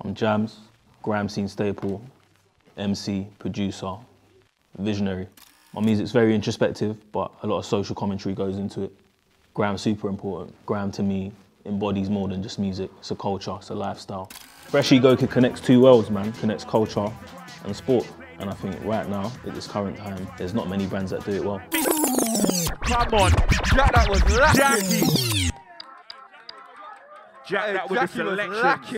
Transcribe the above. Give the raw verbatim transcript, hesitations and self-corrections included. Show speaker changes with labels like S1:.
S1: I'm Jammz, grime scene staple, M C, producer, visionary. My music's very introspective, but a lot of social commentary goes into it. Grime's super important. Grime to me embodies more than just music. It's a culture, it's a lifestyle. Fresh Ego connects two worlds, man. Connects culture and sport. And I think right now, at this current time, there's not many brands that do it well.
S2: Come on, Jack, that was lacking. Jack, that was a selection.